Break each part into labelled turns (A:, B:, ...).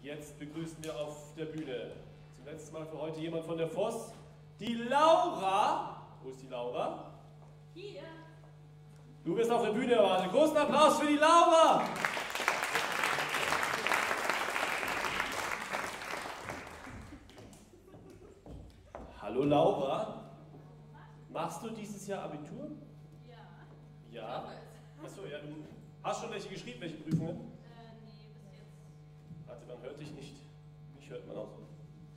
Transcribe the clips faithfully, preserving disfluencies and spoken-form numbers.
A: Jetzt begrüßen wir auf der Bühne zum letzten Mal für heute jemand von der Voss, die Laura. Wo ist die Laura?
B: Hier.
A: Du wirst auf der Bühne erwartet. Großen Applaus für die Laura! Hallo Laura. Machst du dieses Jahr Abitur?
B: Ja.
A: Ja. Achso, ja, du hast schon welche geschrieben, welche Prüfungen?
B: Äh, nee, bis jetzt.
A: Warte, man hört dich nicht. Mich hört man auch so.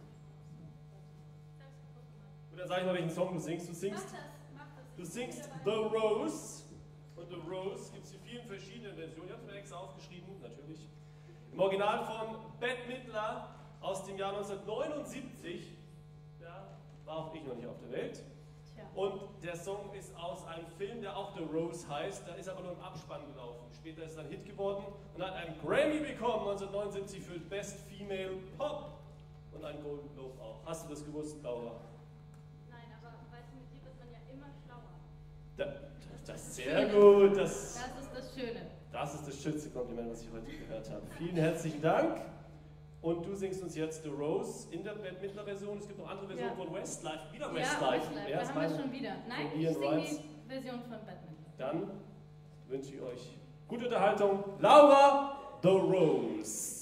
A: Gut, dann sag ich mal, welchen Song du singst. Du singst,
B: Mach das, mach das.
A: du singst The Rose. Und The Rose gibt es in vielen verschiedenen Versionen. Ich habe es mir extra aufgeschrieben, natürlich. Im Original von Bette Midler aus dem Jahr neunzehnhundertneunundsiebzig. Da war auch ich noch nicht auf der Welt.
B: Tja.
A: Und der Song ist aus einem Film, der auch The Rose heißt. Da ist aber nur im Abspann gelaufen. Später ist er ein Hit geworden und hat einen Grammy bekommen neunzehnhundertneunundsiebzig für Best Female Pop und einen Golden Globe auch. Hast du das gewusst, Laura?
B: Nein, aber weißt du, mit dir wird man ja immer schlauer.
A: Da, das ist sehr gut. Das,
B: Das ist das Schöne.
A: das ist das schönste Kompliment, was ich heute gehört habe. Vielen herzlichen Dank. Und du singst uns jetzt The Rose in der Bette Midler Version. Es gibt noch andere Versionen
B: Ja.
A: von Westlife. Wieder
B: Ja,
A: Westlife.
B: Westlife,
A: Wer
B: da
A: ist
B: haben wir
A: meine-
B: schon wieder. Nein,
A: von
B: ich
A: Ian
B: singe
A: Rice?
B: die Version von Batman.
A: Dann wünsche ich euch gute Unterhaltung. Laura, The Rose.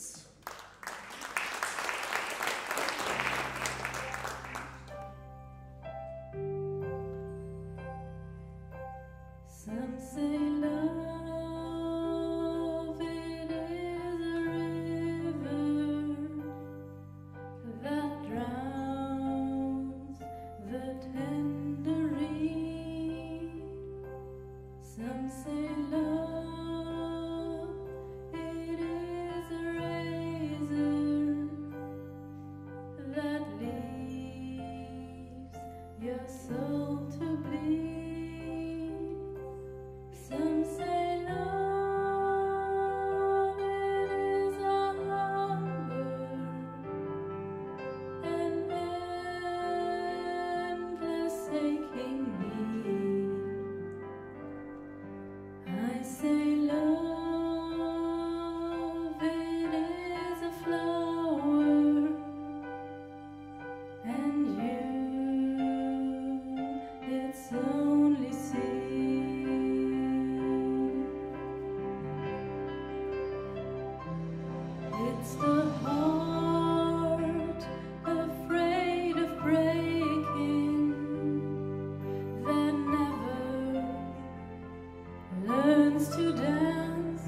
B: Some say love, it is a river that drowns the tender reed. Some say love, it is a razor that leaves your soul to bleed. Some say love, it is a hunger, an endless aching need. I say love, it is a flower, and you, its only seed. It's the heart afraid of breaking that never learns to dance.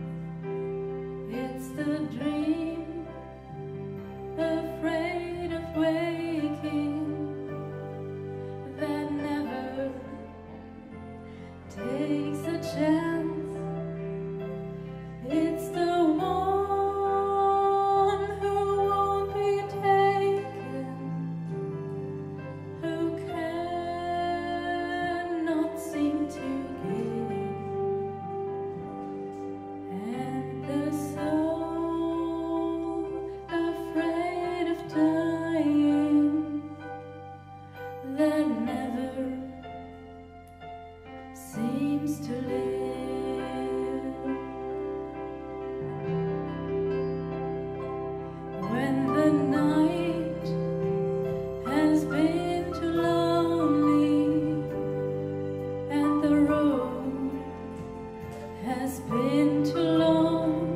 B: It's the dream afraid of waking that never takes a chance. It's the one who won't be taken, who cannot seem to give, and the soul afraid of dying that never seems to live. When the night has been too lonely and the road has been too long,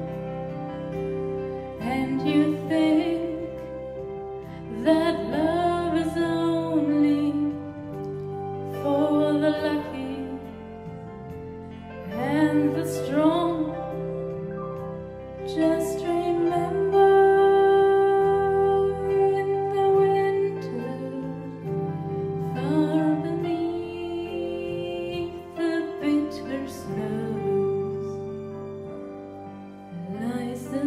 B: and you think that love is only for the lucky and the strong, just remember in the winter, far beneath the bitter snows, lies the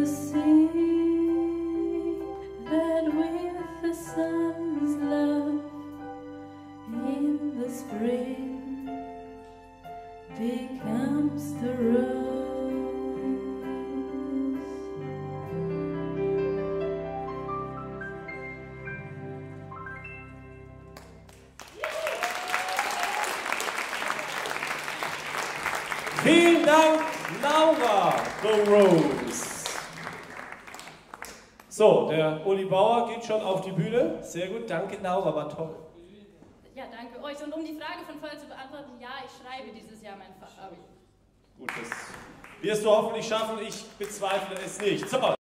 B: sea that with the sun's love in the spring becomes the rose.
A: Vielen Dank, Laura, The Rose. So. So, der Uli Bauer geht schon auf die Bühne. Sehr gut, danke Laura, war toll.
B: Ja, danke euch. Und um die Frage von vorher zu beantworten, ja, ich schreibe dieses Jahr mein Fachabi.
A: Gut, das wirst du hoffentlich schaffen, ich bezweifle es nicht. So.